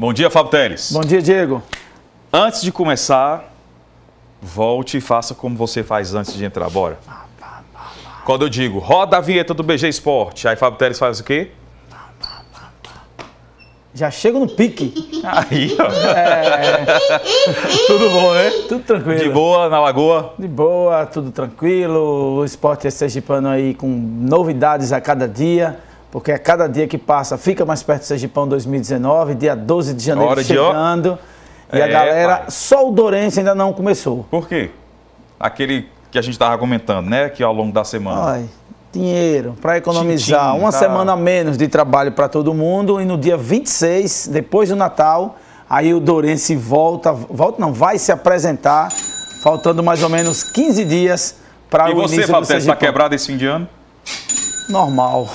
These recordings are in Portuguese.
Bom dia, Fábio Teles. Bom dia, Diego. Antes de começar, volte e faça como você faz antes de entrar, bora. Quando eu digo, roda a vinheta do BG Esporte, aí Fábio Teles faz o quê? Já chego no pique. Aí, ó. Tudo bom, né? Tudo tranquilo. De boa, na Lagoa? De boa, tudo tranquilo. O esporte é sergipano aí com novidades a cada dia, porque a cada dia que passa fica mais perto do Sergipão 2019, dia 12 de janeiro chegando. E a galera, pai, só o Dourense ainda não começou. Por quê? Aquele que a gente estava comentando, né? Que ao longo da semana. Ai, dinheiro para economizar, uma semana a menos de trabalho para todo mundo, e no dia 26, depois do Natal, aí o Dourense vai se apresentar, faltando mais ou menos 15 dias para o início do Sergipão. E você, Fábio Teles, está quebrado esse fim de ano? Normal.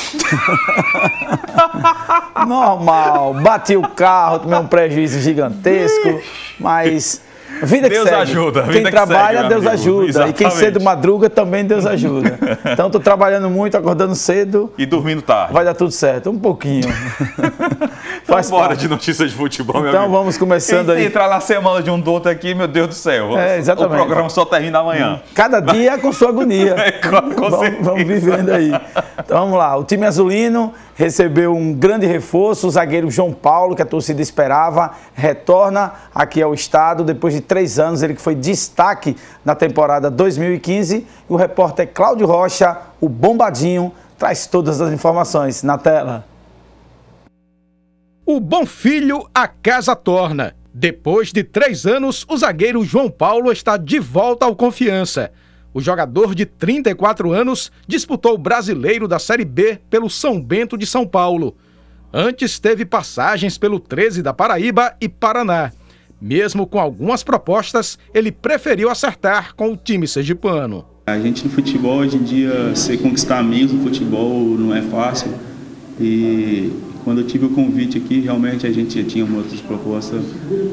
Normal. Bati o carro, tomei um prejuízo gigantesco, mas vida que Deus segue. Ajuda. Quem trabalha, Deus ajuda. Exatamente. E quem cedo madruga, também Deus ajuda. Então, estou trabalhando muito, acordando cedo. E dormindo tarde. Vai dar tudo certo, um pouquinho. Faz bora de notícias de futebol, meu Então, amigo. vamos começando aí. Se entrar na semana de um do outro aqui, meu Deus do céu. Exatamente. O programa só termina amanhã. Cada dia com sua agonia. Vamos vivendo aí. Então, vamos lá. O time azulino recebeu um grande reforço. O zagueiro João Paulo, que a torcida esperava, retorna aqui ao estado depois de 3 anos. Ele que foi destaque na temporada 2015. E o repórter Cláudio Rocha, o Bombadinho, traz todas as informações na tela. O bom filho a casa torna. Depois de 3 anos, o zagueiro João Paulo está de volta ao Confiança. O jogador de 34 anos disputou o Brasileiro da Série B pelo São Bento de São Paulo. Antes teve passagens pelo 13 da Paraíba e Paraná. Mesmo com algumas propostas, ele preferiu acertar com o time sergipano. A gente no futebol, hoje em dia, você conquistar amigos no futebol não é fácil. E quando eu tive o convite aqui, realmente a gente já tinha outras propostas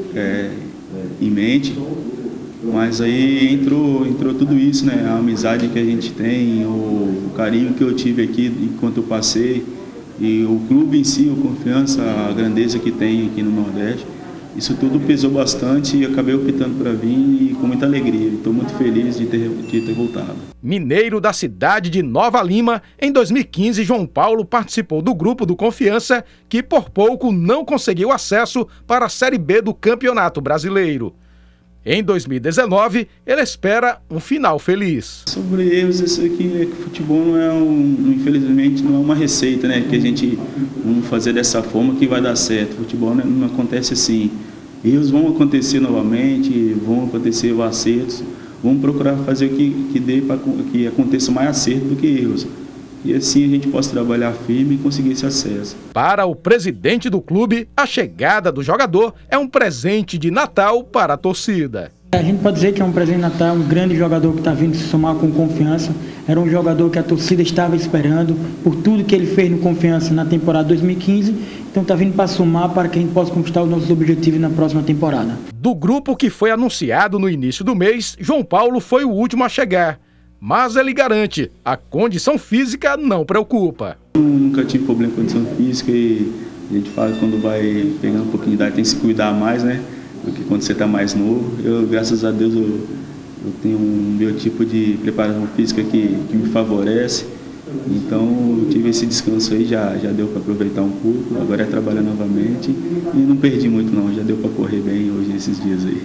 em mente. Mas aí entrou tudo isso, né? A amizade que a gente tem, o carinho que eu tive aqui enquanto eu passei, e o clube em si, a confiança, a grandeza que tem aqui no Nordeste. Isso tudo pesou bastante e acabei optando para vir, e com muita alegria. Estou muito feliz de ter voltado. Mineiro da cidade de Nova Lima, em 2015, João Paulo participou do grupo do Confiança, que por pouco não conseguiu acesso para a Série B do Campeonato Brasileiro. Em 2019, ele espera um final feliz. Sobre erros, isso aqui é que o futebol infelizmente não é uma receita, né? Que a gente vamos fazer dessa forma que vai dar certo. O futebol não acontece assim. Erros vão acontecer novamente, vão acontecer acertos. Vamos procurar fazer o que dê para que aconteça mais acerto do que erros. E assim a gente possa trabalhar firme e conseguir esse acesso. Para o presidente do clube, a chegada do jogador é um presente de Natal para a torcida. A gente pode dizer que é um presente de Natal, um grande jogador que está vindo se somar com Confiança. Era um jogador que a torcida estava esperando por tudo que ele fez no Confiança na temporada 2015. Então está vindo para somar para que a gente possa conquistar os nossos objetivos na próxima temporada. Do grupo que foi anunciado no início do mês, João Paulo foi o último a chegar. Mas ele garante, a condição física não preocupa. Eu nunca tive problema com condição física, e a gente fala que quando vai pegando um pouquinho de idade tem que se cuidar mais, né? Do que quando você está mais novo. Graças a Deus, eu tenho um biotipo de preparação física que me favorece. Então eu tive esse descanso aí, já deu para aproveitar um pouco. Agora é trabalhar novamente e não perdi muito não, já deu para correr bem hoje nesses dias aí.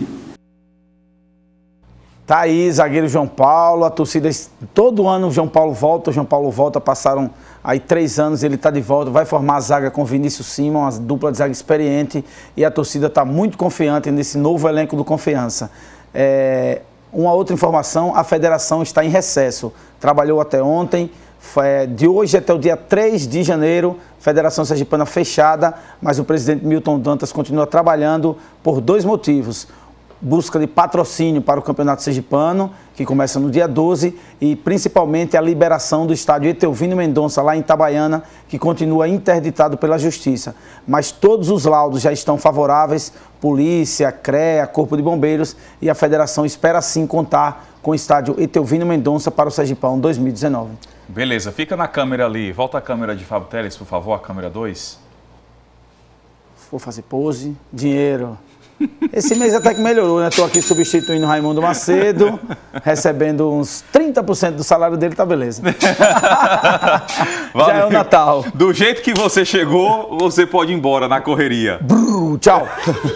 Tá aí, zagueiro João Paulo, a torcida, todo ano o João Paulo volta, passaram aí 3 anos, ele está de volta, vai formar a zaga com Vinícius Simon, uma dupla de zaga experiente, e a torcida está muito confiante nesse novo elenco do Confiança. Uma outra informação, a federação está em recesso, trabalhou até ontem, de hoje até o dia 3 de janeiro, Federação Sergipana fechada, mas o presidente Milton Dantas continua trabalhando por 2 motivos. Busca de patrocínio para o Campeonato Sergipano, que começa no dia 12, e principalmente a liberação do estádio Etelvino Mendonça, lá em Itabaiana, que continua interditado pela Justiça. Mas todos os laudos já estão favoráveis, Polícia, CREA, Corpo de Bombeiros, e a Federação espera sim contar com o estádio Etelvino Mendonça para o Sergipão 2019. Beleza, fica na câmera ali, volta a câmera de Fábio Teles, por favor, a câmera 2. vou fazer pose, dinheiro. Esse mês até que melhorou, né? Estou aqui substituindo o Raimundo Macedo, recebendo uns 30% do salário dele, tá beleza. Já é o Natal. Do jeito que você chegou, você pode ir embora na correria. Tchau.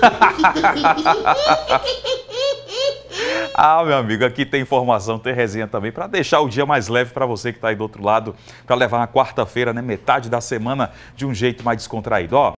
Ah, meu amigo, aqui tem informação, tem resenha também, para deixar o dia mais leve para você que está aí do outro lado, para levar uma quarta-feira, né, metade da semana, de um jeito mais descontraído. Ó.